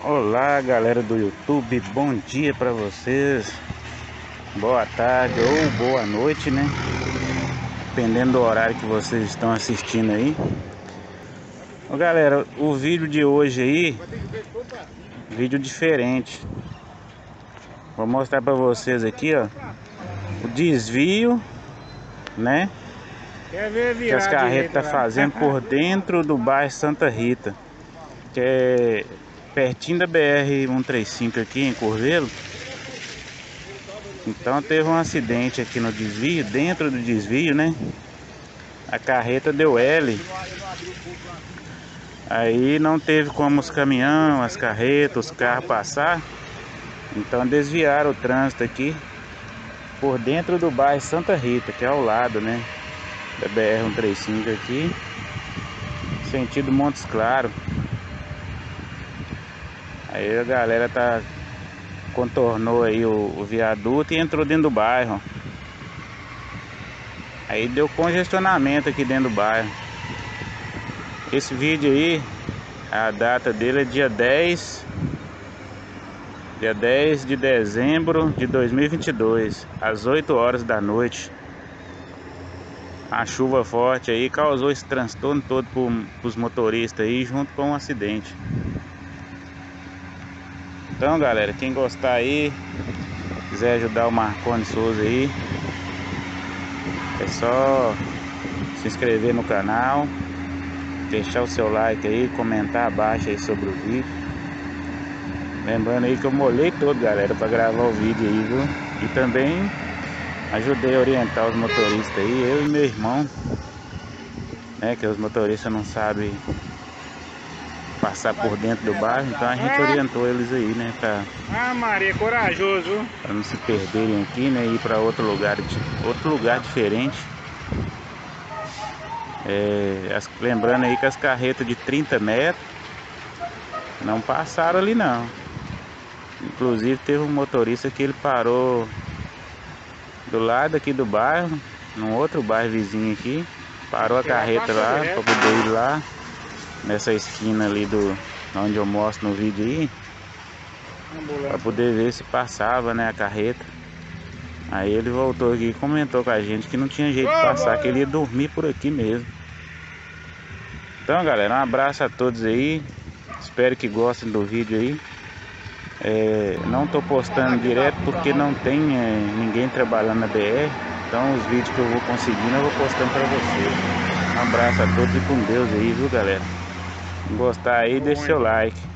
Olá, galera do YouTube, bom dia para vocês, boa tarde ou boa noite, né? Dependendo do horário que vocês estão assistindo aí. Ô, galera, o vídeo de hoje aí, vídeo diferente. Vou mostrar para vocês aqui, ó, o desvio, né? Que as carretas tá fazendo por dentro do bairro Santa Rita, que é pertinho da BR-135 aqui em Curvelo. Então teve um acidente aqui no desvio, dentro do desvio, né? A carreta deu L. Aí não teve como os caminhões, as carretas, os carros passar. Então desviaram o trânsito aqui por dentro do bairro Santa Rita, que é ao lado, né? Da BR-135 aqui, sentido Montes Claros. Aí a galera contornou aí o viaduto e entrou dentro do bairro. Aí deu congestionamento aqui dentro do bairro. Esse vídeo aí, a data dele é dia 10 de dezembro de 2022, às 8 horas da noite. A chuva forte aí causou esse transtorno todo para os motoristas aí, junto com o acidente. Então, galera, quem gostar aí, quiser ajudar o Marconi Souza aí, é só se inscrever no canal, deixar o seu like aí, comentar abaixo aí sobre o vídeo. Lembrando aí que eu molhei todo, galera, para gravar o vídeo aí, viu? E também ajudei a orientar os motoristas aí, eu e meu irmão, né? Que os motoristas não sabem passar por dentro do bairro, então a gente orientou eles aí, né? Maria, corajoso. Para não se perderem aqui, né? Ir para outro lugar diferente. Lembrando aí que as carretas de 30 metros não passaram ali não. Inclusive teve um motorista que ele parou do lado aqui do bairro, num outro bairro vizinho aqui, parou a carreta lá para poder ir lá nessa esquina ali onde eu mostro no vídeo aí, para poder ver se passava, né, a carreta. Aí ele voltou aqui e comentou com a gente que não tinha jeito de passar, que ele ia dormir por aqui mesmo. Então, galera, um abraço a todos aí, espero que gostem do vídeo aí. Não tô postando direto porque não tem ninguém trabalhando na BR. Então os vídeos que eu vou conseguindo eu vou postando para vocês. Um abraço a todos e com Deus aí, viu, galera? Se gostar aí, deixa seu like.